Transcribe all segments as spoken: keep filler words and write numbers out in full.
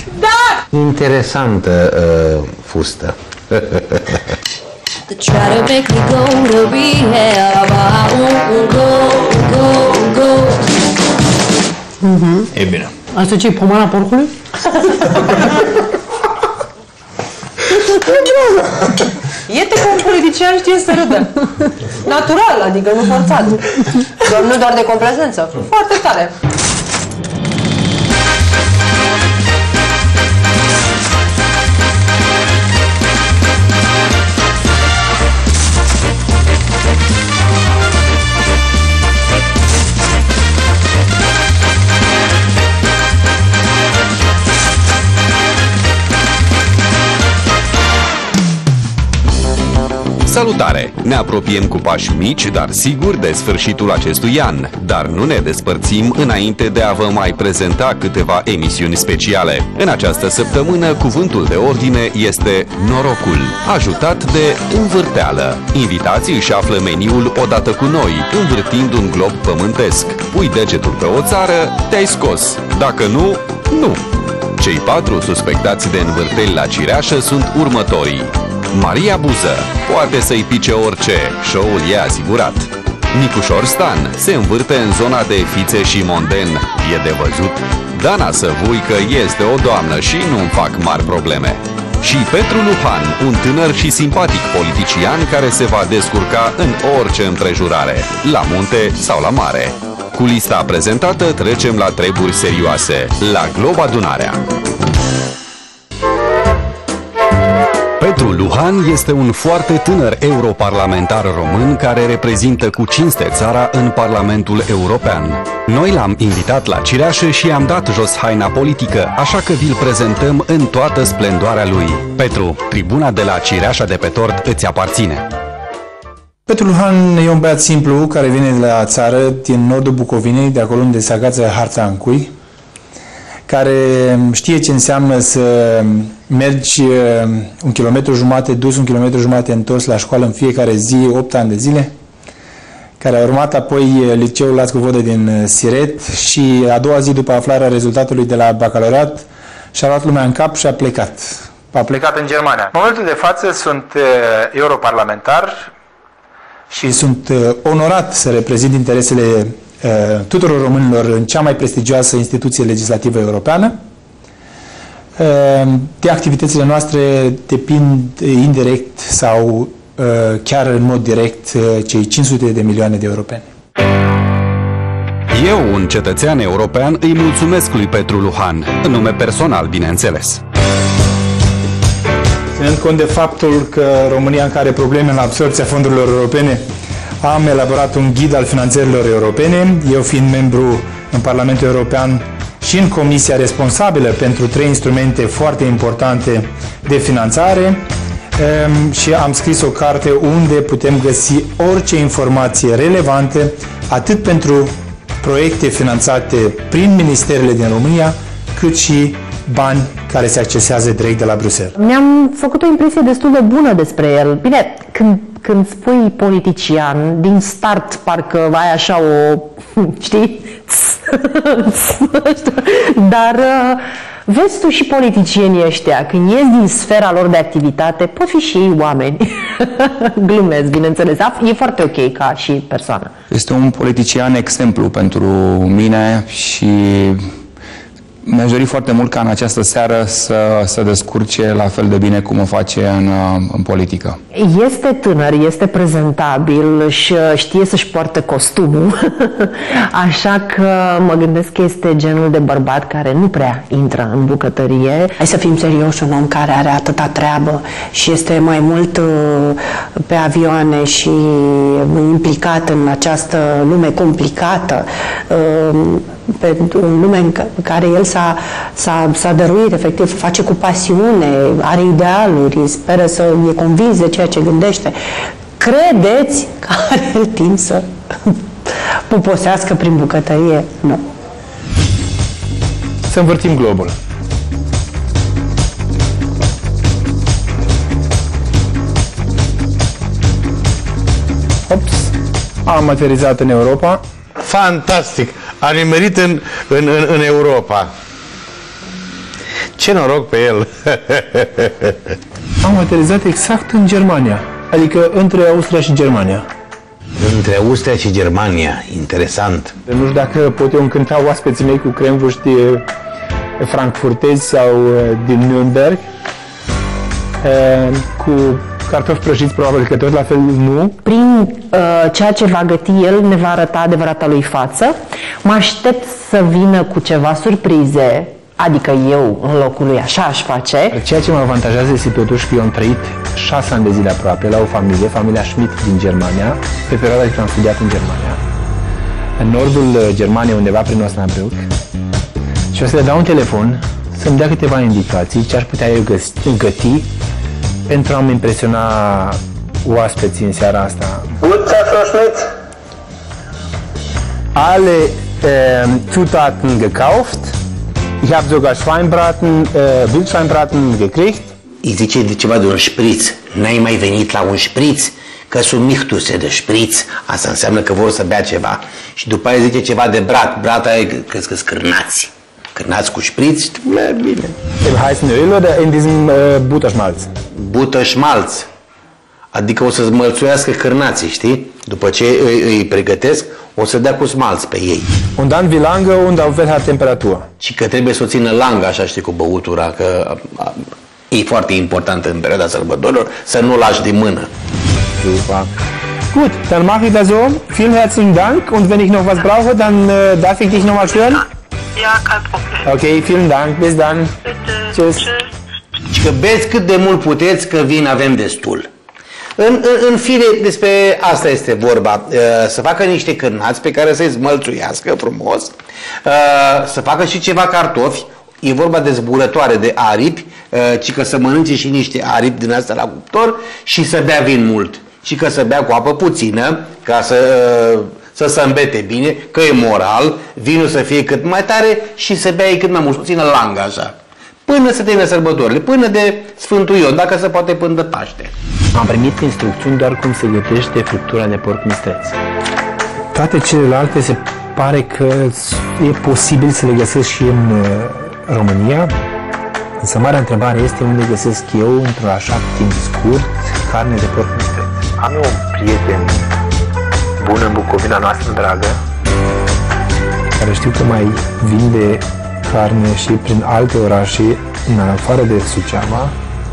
Da! Interesantă uh, fustă. Mm-hmm. E bine. Asta ce-i pomana porcului? Iete că un politician știe să râdă. Natural, adică nu forțat. Doar, nu doar de complacență. Foarte tare. Salutare! Ne apropiem cu pași mici, dar siguri, de sfârșitul acestui an, dar nu ne despărțim înainte de a vă mai prezenta câteva emisiuni speciale. În această săptămână, cuvântul de ordine este norocul, ajutat de învârteală. Invitații își află meniul odată cu noi, învârtind un glob pământesc. Pui degetul pe o țară, te-ai scos. Dacă nu, nu. Cei patru suspectați de învârteli la cireașă sunt următorii. Maria Buză, poate să-i pice orice, show-ul e asigurat. Nicușor Stan se învârte în zona de fițe și monden, e de văzut. Dana Săvuică este o doamnă și nu-mi fac mari probleme. Și Petru Luhan, un tânăr și simpatic politician care se va descurca în orice împrejurare, la munte sau la mare. Cu lista prezentată trecem la treburi serioase, la Glob Adunarea. Petru Luhan este un foarte tânăr europarlamentar român care reprezintă cu cinste țara în Parlamentul European. Noi l-am invitat la cireașă și i-am dat jos haina politică, așa că vi-l prezentăm în toată splendoarea lui. Petru, tribuna de la cireașa de pe tort îți aparține. Petru Luhan e un băiat simplu care vine de la țară, din nordul Bucovinei, de acolo unde se agață Harțancui, care știe ce înseamnă să mergi un kilometru jumate dus, un kilometru jumate întors la școală în fiecare zi, opt ani de zile, care a urmat apoi liceul Lascu Vodă din Siret și a doua zi după aflarea rezultatului de la bacalaureat și-a luat lumea în cap și a plecat. A plecat în Germania. În momentul de față sunt europarlamentar și sunt onorat să reprezint interesele tuturor românilor în cea mai prestigioasă instituție legislativă europeană. De activitățile noastre depind indirect sau chiar în mod direct cei cinci sute de milioane de europeni. Eu, un cetățean european, îi mulțumesc lui Petru Luhan, în nume personal, bineînțeles. Ținând cont de faptul că România încă are probleme în absorbția fondurilor europene, am elaborat un ghid al finanțărilor europene, eu fiind membru în Parlamentul European și în comisia responsabilă pentru trei instrumente foarte importante de finanțare, și am scris o carte unde putem găsi orice informație relevantă, atât pentru proiecte finanțate prin ministerele din România, cât și bani care se accesează direct de la Bruxelles. Mi-am făcut o impresie destul de bună despre el. Bine, când, când spui politician, din start parcă ai așa o, știi? Dar vezi tu și politicienii ăștia, când ies din sfera lor de activitate, pot fi și ei oameni. Glumesc, bineînțeles. E foarte ok ca și persoană. Este un politician exemplu pentru mine și mi-aș dori foarte mult ca în această seară să se descurce la fel de bine cum o face în, în politică. Este tânăr, este prezentabil și știe să-și poartă costumul, așa că mă gândesc că este genul de bărbat care nu prea intră în bucătărie. Hai să fim serioși, un om care are atâta treabă și este mai mult pe avioane și implicat în această lume complicată, pe un lume în care el s-a dăruit, efectiv, face cu pasiune, are idealuri, speră să e convins de ceea ce gândește. Credeți că are timp să puposească prin bucătărie? Nu. Să învârtim globul. Ops. Am aterizat în Europa. Fantastic! A nimerit în, în, în, în Europa. Ce noroc pe el! Am aterizat exact în Germania, adică între Austria și Germania. Între Austria și Germania, interesant. Nu știu dacă pot eu încânta oaspeții mei cu cremvuști frankfurtezi sau din Nürnberg, cu cartofi prăjiți, probabil că tot la fel nu. Prin uh, ceea ce va găti el ne va arăta adevărata lui față. Mă aștept să vină cu ceva surprize, adică eu în locul lui așa aș face. Ceea ce mă avantajează este totuși că eu am trăit șase ani de zile aproape la o familie, familia Schmidt din Germania, pe perioada când am studiat în Germania. În nordul Germaniei, undeva prin Osnabrück. Și o să le dau un telefon să-mi dea câteva indicații ce aș putea eu găti pentru a-mi impresiona oaspeții în seara asta. Alle äh, Zutaten gekauft. Ich habe sogar Schweinbraten, äh, Wildschweinbraten gekriegt. Îi zice de ceva de un șpriț. N-ai mai venit la un șpriț? Că sunt michtuse de șpriț. Asta înseamnă că vor să bea ceva. Și după aia zice ceva de brat. Brat aia crezi că scârnați. Cârnați cu șpriț, bine. Im heißen Öl oder in diesem äh, Butterschmalz? Butterschmalz. Adică o să mălțuiască cârnații, știi? După ce îi, îi pregătesc, o să dea cu smalț pe ei. Und dann wie lange und auf welcher Temperatur? Și că trebuie să o țină langă, așa știi, cu băutura, că a, e foarte important în perioada sărbătorilor să nu lași de mână. Super. Gut, dann mache ich das so. Vielen herzlichen Dank und wenn ich noch was brauche, dann äh, darf ich dich noch mal stören? Ja, kein Problem. Ok, vielen Dank. Bis dann. Bitte. Tschüss. Și că beți cât de mult puteți, că vin avem destul. În, în, în fine, despre asta este vorba. Să facă niște cârnați pe care să-i smălțuiască frumos, să facă și ceva cartofi. E vorba de zburătoare de aripi, ci că să mănânce și niște aripi din astea la cuptor și să bea vin mult. Și că să bea cu apă puțină, ca să, să se îmbete bine, că e moral, vinul să fie cât mai tare și să bea cât mai mult, puțină langă așa. Până să termine sărbătorile, până de Sfântul Ion, dacă se poate până de Paște. Am primit instrucțiuni doar cum se gătește friptura de porc mistreț. Toate celelalte se pare că e posibil să le găsesc și în uh, România. Însă marea întrebare este unde găsesc eu, într-un așa timp scurt, carne de porc mistreț. Am eu un prieten bun în Bucovina noastră dragă, care știu că mai vinde carne și prin alte orașe, în afară de Suceava.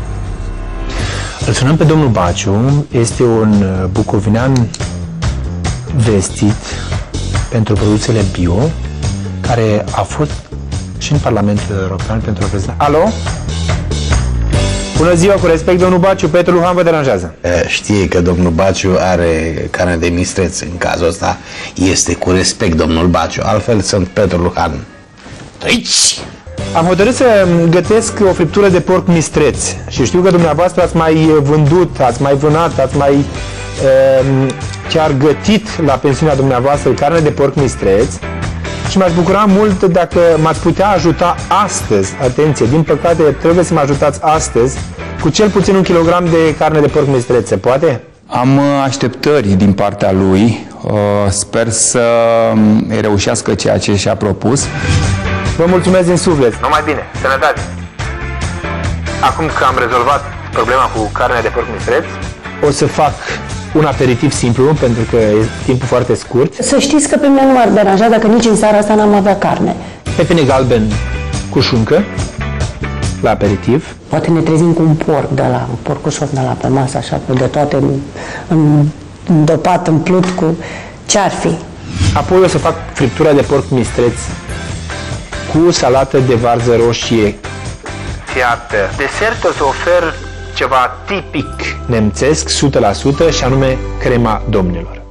Îl sunăm pe domnul Baciu, este un bucovinean vestit pentru produsele bio, care a fost și în Parlamentul European pentru reprezentant. Alo? Bună ziua, cu respect, domnul Baciu, Petru Luhan vă deranjează. Știe că domnul Baciu are carne de mistreț, în cazul ăsta este cu respect domnul Baciu, altfel sunt Petru Luhan. Aici! Am hotărât să gătesc o friptură de porc mistreț și știu că dumneavoastră ați mai vândut, ați mai vânat, ați mai uh, chiar gătit la pensiunea dumneavoastră carne de porc mistreț și m-aș bucura mult dacă m-ați putea ajuta astăzi, atenție, din păcate trebuie să mă ajutați astăzi, cu cel puțin un kilogram de carne de porc mistreț, se poate? Am așteptări din partea lui, sper să îi reușească ceea ce și-a propus. Vă mulțumesc din suflet. Numai bine, sănătate! Acum că am rezolvat problema cu carnea de porc mistreț, o să fac un aperitiv simplu, pentru că e timpul foarte scurt. Să știți că pe mine nu m-ar deranja dacă nici în seara asta n-am avea carne. Pepene galben cu șuncă, la aperitiv. Poate ne trezim cu un porc de la, un porcușor de la pe masă, așa, de toate îndopat, împlut cu ce-ar fi. Apoi o să fac friptura de porc mistreț cu salată de varză roșie fiartă. Desert o să ofer ceva tipic nemțesc, o sută la sută, și anume crema domnilor.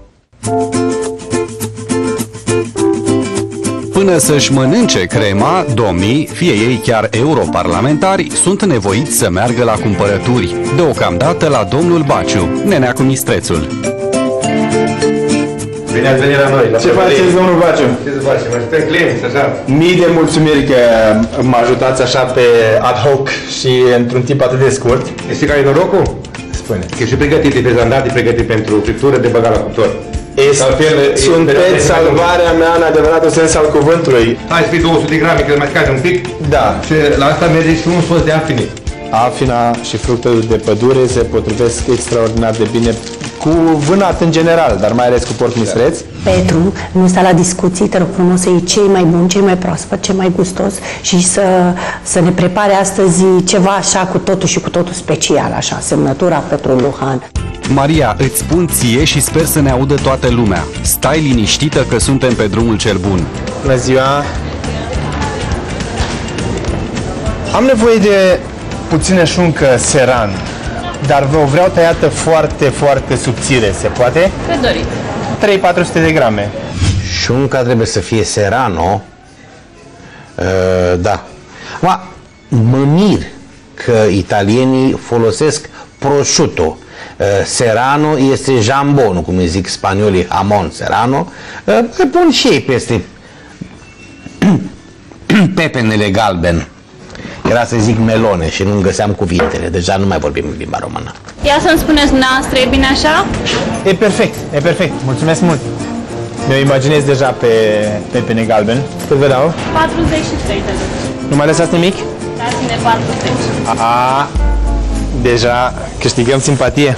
Până să-și mănânce crema, domnii, fie ei chiar europarlamentari, sunt nevoiți să meargă la cumpărături, deocamdată la domnul Baciu, nenea cu mistrețul. Bine ați venit la noi. La Ce faceți, domnul Baciu? Ce să facem? Mă suntem clienți, așa. Mii de mulțumiri că mă ajutați așa pe ad hoc și într-un timp atât de scurt. Știi care e norocul? Spune. Că și pregătit, e prezantat, e pregătit pentru friptură de băgat la cuptor. Sunteți salvarea mea în adevăratul sens al cuvântului. Hai să fii două sute de grame, că mai scade un pic. Da. Și la asta merge și un sos de afine. Afina și fructele de pădure se potrivesc extraordinar de bine cu vânat în general, dar mai ales cu porc mistreț. Petru, nu sta la discuții, te rog frumos să iei cei mai buni, cei mai proaspăt, cei mai gustos și să, să ne prepare astăzi ceva așa cu totul și cu totul special, așa, semnătura Petru Luhan. Maria, îți spun ție și sper să ne audă toată lumea. Stai liniștită că suntem pe drumul cel bun. Bună ziua! Am nevoie de puțină șuncă seran, dar vă vreau tăiată foarte, foarte subțire. Se poate? Pe doriți. trei patru sute de grame. Șunca trebuie să fie serrano. Uh, da. Ma, mă mir că italienii folosesc prosciutto. Uh, serrano este jambon, cum îi zic spaniolii, hamon serrano. Uh, pun și ei peste pepenele galben. Era să zic melone și nu găseam cuvintele. Deja nu mai vorbim în limba română. Ia să-mi spuneți noastră, e bine așa? E perfect, e perfect. Mulțumesc mult. Mi-o imaginez deja pe pepene galben. Cât vă dau? patruzeci și trei de lei. Nu mai lăsați nimic? Dați-ne patruzeci. A, deja câștigăm simpatie.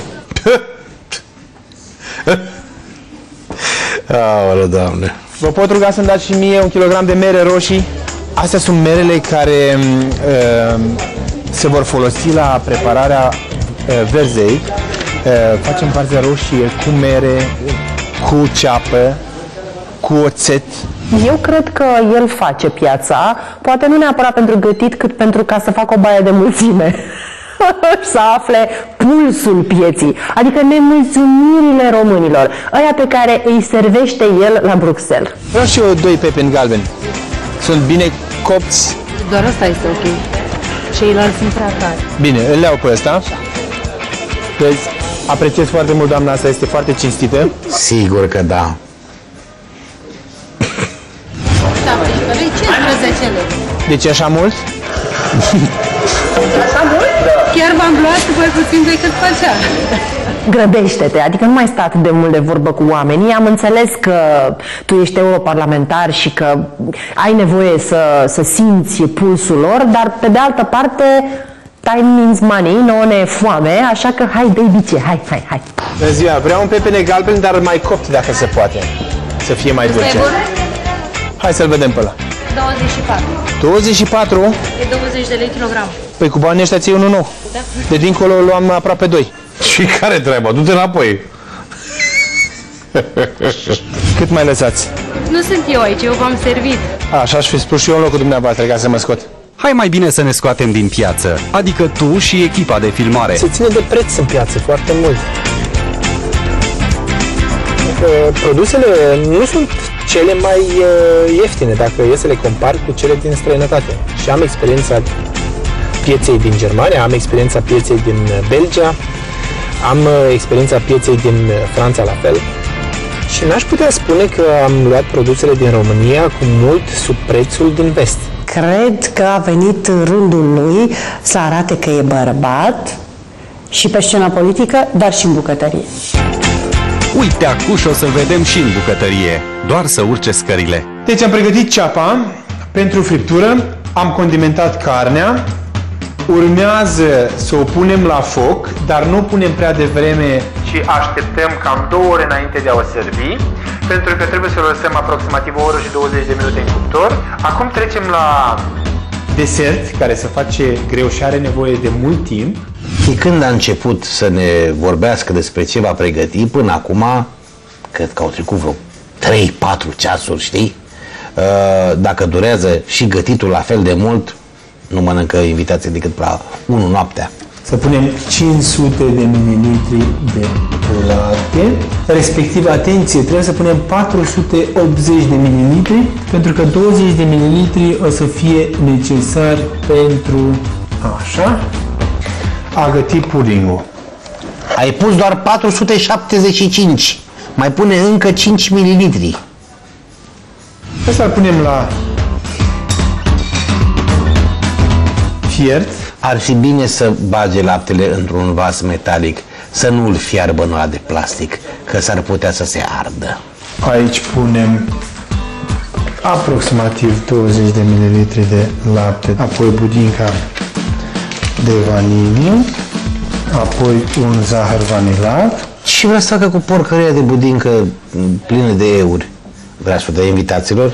Aoleu, Doamne. Vă pot ruga să-mi dați și mie un kilogram de mere roșii? Astea sunt merele care uh, se vor folosi la prepararea uh, verzei. Uh, facem varză roșie cu mere, cu ceapă, cu oțet. Eu cred că el face piața, poate nu neapărat pentru gătit, cât pentru ca să facă o baie de mulțime. Să afle pulsul pieții, adică nemulțumirile românilor, aia pe care îi servește el la Bruxelles. Vreau și eu doi pepeni galbeni. Sunt bine copți. Doar asta este ok. Ceilalți sunt prea tari. Bine, îl iau pe ăsta. Vezi, apreciez foarte mult, doamna asta, este foarte cinstită. Sigur că da. Da, păi, cincisprezece lei. Deci așa mult? Așa mult? Da. Chiar v-am luat mai puțin decât făcea. Grăbește-te, adică nu mai sta atât de mult de vorbă cu oamenii. Am înțeles că tu ești europarlamentar și că ai nevoie să, să simți pulsul lor, dar pe de altă parte time means money, nouă ne e foame, așa că hai, dă-i bice, hai, hai, hai. Bună ziua, vreau un pepene galben, dar mai copt dacă se poate, să fie mai dulce. Hai să-l vedem pe ăla. douăzeci și patru. douăzeci și patru? E douăzeci de lei kilogram. Păi cu banii ăștia ții unul nou. Da. De dincolo luam aproape doi. Și care treaba? Du-te înapoi. Cât mai lăsați? Nu sunt eu aici, eu v-am servit. A, așa aș fi spus și eu în locul dumneavoastră ca să mă scot. Hai mai bine să ne scoatem din piață, adică tu și echipa de filmare. Se ține de preț în piață foarte mult. Produsele nu sunt cele mai ieftine dacă e să le compar cu cele din străinătate. Și am experiența pieței din Germania, am experiența pieței din Belgia, am experiența pieței din Franța la fel. Și n-aș putea spune că am luat produsele din România cu mult sub prețul din vest. Cred că a venit rândul lui să arate că e bărbat și pe scena politică, dar și în bucătărie. Uite, acuși o să vedem și în bucătărie, doar să urce scările. Deci am pregătit ceapa pentru friptură, am condimentat carnea, urmează să o punem la foc, dar nu punem prea devreme, ci așteptăm cam două ore înainte de a o servi, pentru că trebuie să o lăsăm aproximativ o oră și douăzeci de minute în cuptor. Acum trecem la desert, care se face greu și are nevoie de mult timp. Și când a început să ne vorbească despre ce va pregăti, până acum, cred că au trecut vreo trei patru ceasuri, știi? Dacă durează și gătitul la fel de mult, nu mănâncă invitații decât la unu noaptea. Să punem cinci sute de mililitri de lapte, respectiv, atenție, trebuie să punem patru sute optzeci de mililitri, pentru că douăzeci de mililitri o să fie necesar pentru așa a găti pudingul. Ai pus doar patru sute șaptezeci și cinci, mai pune încă cinci mililitri. Asta îl punem la fiert. Ar fi bine să bage laptele într-un vas metalic să nu-l fiarbă în ăla de plastic, că s-ar putea să se ardă. Aici punem aproximativ douăzeci de mililitri de lapte, apoi budinca de vanilie, apoi un zahăr vanilat. Și vrea să facă cu porcăria de budincă plină de euri? Vrea să o dea invitaților?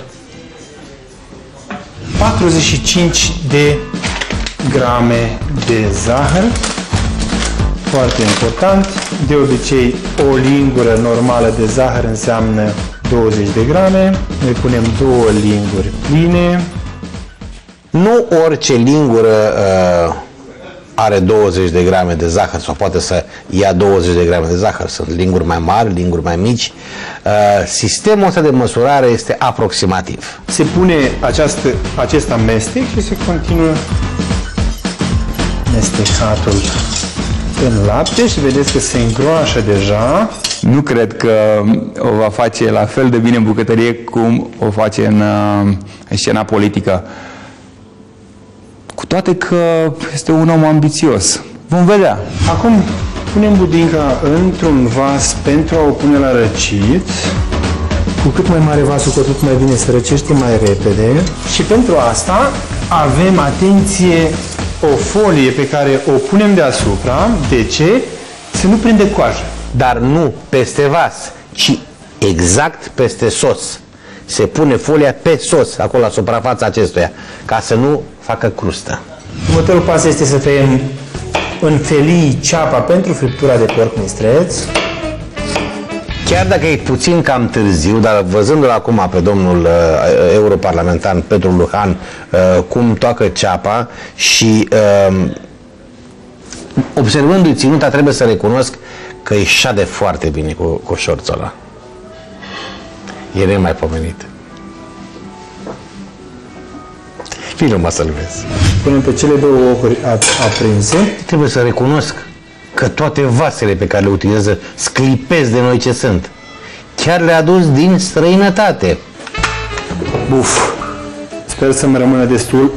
patruzeci și cinci de grame de zahăr, foarte important. De obicei, o lingură normală de zahăr înseamnă douăzeci de grame. Noi punem două linguri pline. Nu orice lingură uh, are douăzeci de grame de zahăr sau poate să ia douăzeci de grame de zahăr. Sunt linguri mai mari, linguri mai mici. Uh, sistemul ăsta de măsurare este aproximativ. Se pune această, acest amestec și se continuă mestecatul în lapte și vedeți că se îngroașă deja. Nu cred că o va face la fel de bine în bucătărie cum o face în, în scena politică. Cu toate că este un om ambițios. Vom vedea. Acum punem budinca într-un vas pentru a o pune la răcit. Cu cât mai mare vasul, cu atât mai bine se răcește mai repede. Și pentru asta avem, atenție, o folie pe care o punem deasupra. De ce? Să nu prinde coajă. Dar nu peste vas, ci exact peste sos. Se pune folia pe sos, acolo la suprafața acestuia, ca să nu facă crustă. Următorul pas este să tăiem în felii ceapa pentru friptura de porc mistreț. Chiar dacă e puțin cam târziu, dar văzându-l acum pe domnul uh, europarlamentar Petru Luhan uh, cum toacă ceapa și uh, observându-i ținuta, trebuie să recunosc că îi șade foarte bine cu, cu șorțul ăla. E nemaipomenit. Vino mă să-l vezi. Punem pe cele două ocuri aprinse. Trebuie să recunosc că toate vasele pe care le utilizează sclipesc de noi ce sunt. Chiar le-a adus din străinătate. Buf! Sper să-mi rămână destul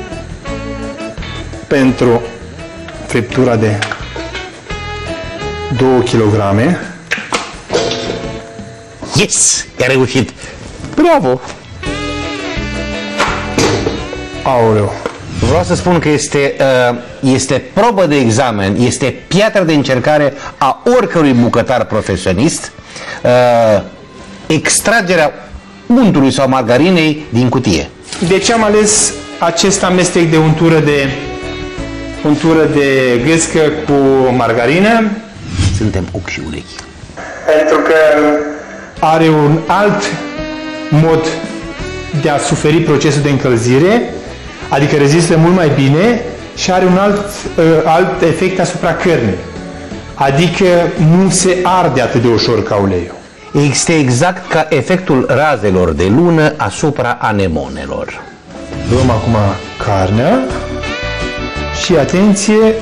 pentru friptura de două kilograme. Yes! I-a reușit! Bravo! Aoleu! Vreau să spun că este, este probă de examen, este piatră de încercare a oricărui bucătar profesionist, extragerea untului sau margarinei din cutie. De ce am ales acest amestec de untură de untură de gâscă cu margarină? Suntem ochi și urechi. Pentru că are un alt mod de a suferi procesul de încălzire, adică rezistă mult mai bine și are un alt, uh, alt efect asupra cărnii. Adică nu se arde atât de ușor ca uleiul. Este exact ca efectul razelor de lună asupra anemonelor. Luăm acum carnea și atenție!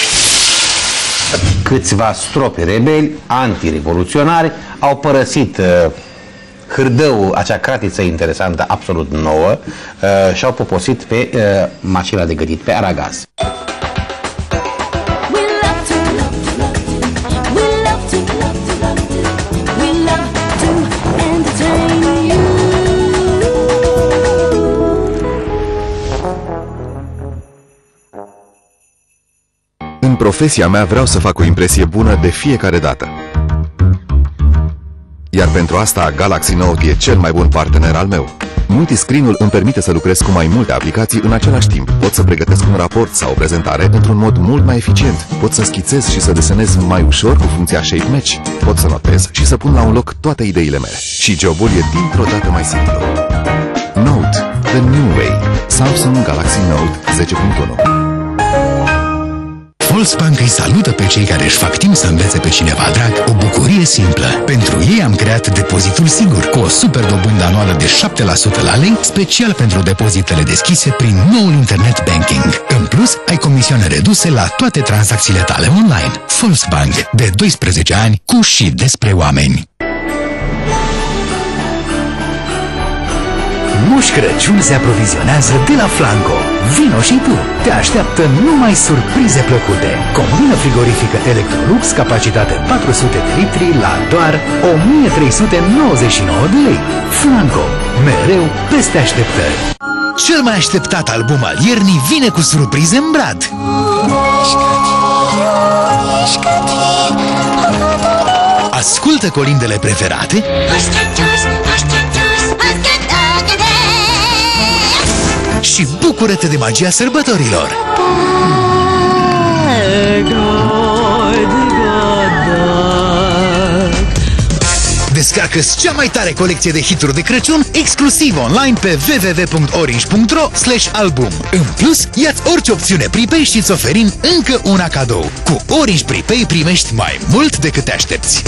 Câțiva stropi rebeli, antirevoluționari, au părăsit uh, hârdăul, acea cratiță interesantă, absolut nouă, uh, și au poposit pe uh, mașina de gătit, pe aragaz. În profesia mea vreau să fac o impresie bună de fiecare dată. Iar pentru asta Galaxy Note e cel mai bun partener al meu. Multiscreen-ul îmi permite să lucrez cu mai multe aplicații în același timp. Pot să pregătesc un raport sau o prezentare într-un mod mult mai eficient. Pot să schițez și să desenez mai ușor cu funcția Shape Match. Pot să notez și să pun la un loc toate ideile mele. Și jobul e dintr-o dată mai simplu. Note, the new way. Samsung Galaxy Note zece punct unu. Volksbank îi salută pe cei care își fac timp să învețe pe cineva drag o bucurie simplă. Pentru ei am creat depozitul sigur, cu o super dobândă anuală de șapte la sută la lei, special pentru depozitele deschise prin noul internet banking. În plus, ai comisioane reduse la toate tranzacțiile tale online. Volksbank, de doisprezece ani, cu și despre oameni. Moș Crăciun se aprovizionează de la Flanco. Vino și tu! Te așteaptă numai surprize plăcute. Combina frigorifică Electrolux, capacitate patru sute de litri la doar o mie trei sute nouăzeci și nouă de lei. Flanco, mereu peste așteptări. Cel mai așteptat album al iernii vine cu surprize în brad. Ascultă colindele preferate și bucură-te de magia sărbătorilor. Descarcă-ți cea mai tare colecție de hituri de Crăciun exclusiv online pe w w w punct orange punct r o slash album. În plus, ia-ți orice opțiune Pripay și îți oferim încă una cadou. Cu Orange Pripay primești mai mult decât te aștepți.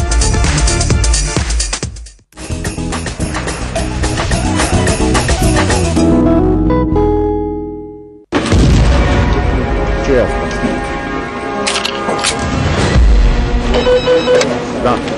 Ce e asta? Da.